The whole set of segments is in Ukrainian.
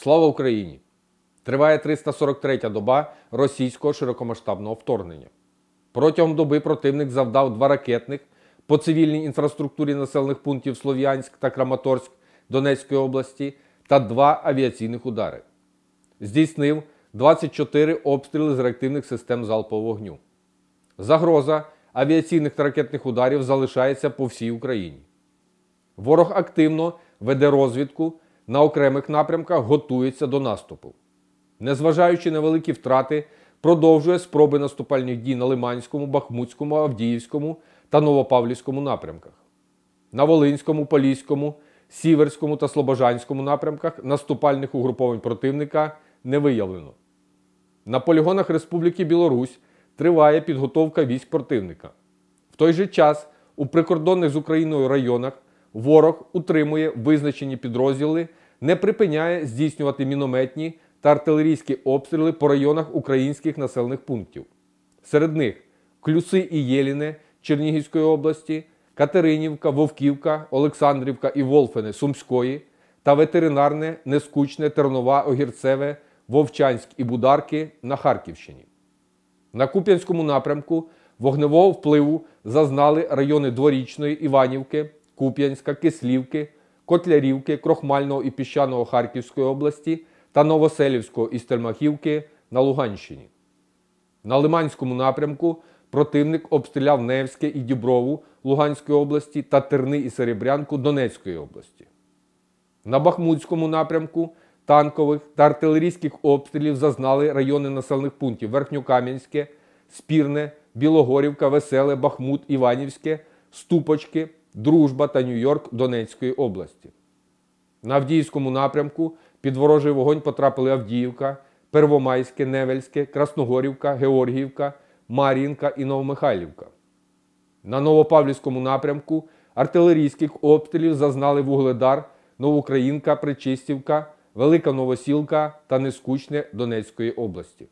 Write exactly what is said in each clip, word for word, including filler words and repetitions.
Слава Україні! Триває триста сорок третя доба російського широкомасштабного вторгнення. Протягом доби противник завдав два ракетних по цивільній інфраструктурі населених пунктів Слов'янськ та Краматорськ Донецької області та два авіаційних удари. Здійснив двадцять чотири обстріли з реактивних систем залпового вогню. Загроза авіаційних та ракетних ударів залишається по всій Україні. Ворог активно веде розвідку, на окремих напрямках готується до наступу. Незважаючи на великі втрати, продовжує спроби наступальних дій на Лиманському, Бахмутському, Авдіївському та Новопавлівському напрямках. На Волинському, Поліському, Сіверському та Слобожанському напрямках наступальних угруповань противника не виявлено. На полігонах Республіки Білорусь триває підготовка військ противника. В той же час у прикордонних з Україною районах ворог утримує визначені підрозділи, не припиняє здійснювати мінометні та артилерійські обстріли по районах українських населених пунктів. Серед них Клюси і Єліне Чернігівської області, Катеринівка, Вовківка, Олександрівка і Волфене Сумської та ветеринарне, Нескучне, Тернова, Огірцеве, Вовчанськ і Бударки на Харківщині. На Куп'янському напрямку вогневого впливу зазнали райони Дворічної, Іванівки, Куп'янська, Кислівки, Котлярівки, Крохмального і Піщаного Харківської області та Новоселівського і Стельмахівки на Луганщині. На Лиманському напрямку противник обстріляв Невське і Діброву Луганської області та Терни і Серебрянку Донецької області. На Бахмутському напрямку танкових та артилерійських обстрілів зазнали райони населених пунктів Верхньокам'янське, Спірне, Білогорівка, Веселе, Бахмут, Іванівське, Ступочки, Дружба та Нью-Йорк Донецької області. На Авдіївському напрямку під ворожий вогонь потрапили Авдіївка, Первомайське, Невельське, Красногорівка, Георгіївка, Мар'їнка і Новомихайлівка. На Новопавлівському напрямку артилерійських обстрілів зазнали Вугледар, Новоукраїнка, Причистівка, Велика Новосілка та Нескучне Донецької області.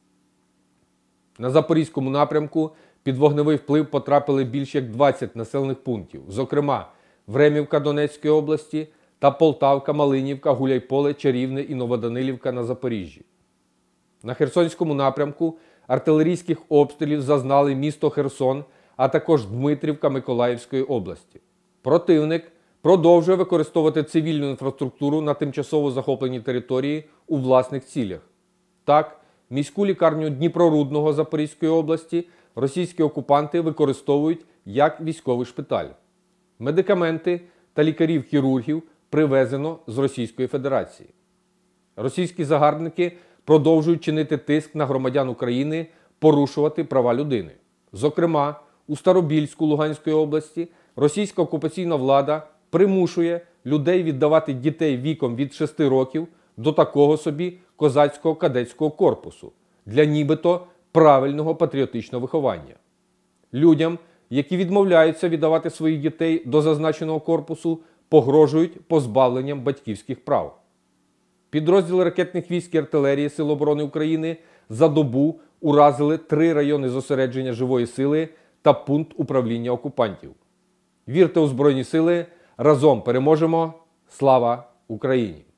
На Запорізькому напрямку під вогневий вплив потрапили більш як двадцять населених пунктів, зокрема Времівка Донецької області та Полтавка, Малинівка, Гуляйполе, Чарівне і Новоданилівка на Запоріжжі. На Херсонському напрямку артилерійських обстрілів зазнали місто Херсон, а також Дмитрівка Миколаївської області. Противник продовжує використовувати цивільну інфраструктуру на тимчасово захопленій території у власних цілях. Так, міську лікарню Дніпрорудного Запорізької області російські окупанти використовують як військовий шпиталь. Медикаменти та лікарів-хірургів привезено з Російської Федерації. Російські загарбники продовжують чинити тиск на громадян України, порушувати права людини. Зокрема, у Старобільську Луганської області російська окупаційна влада примушує людей віддавати дітей віком від шести років до такого собі козацького кадетського корпусу для нібито правильного патріотичного виховання. Людям, які відмовляються віддавати своїх дітей до зазначеного корпусу, погрожують позбавленням батьківських прав. Підрозділи ракетних військ і артилерії Сил оборони України за добу уразили три райони зосередження живої сили та пункт управління окупантів. Вірте у Збройні Сили! Разом переможемо! Слава Україні!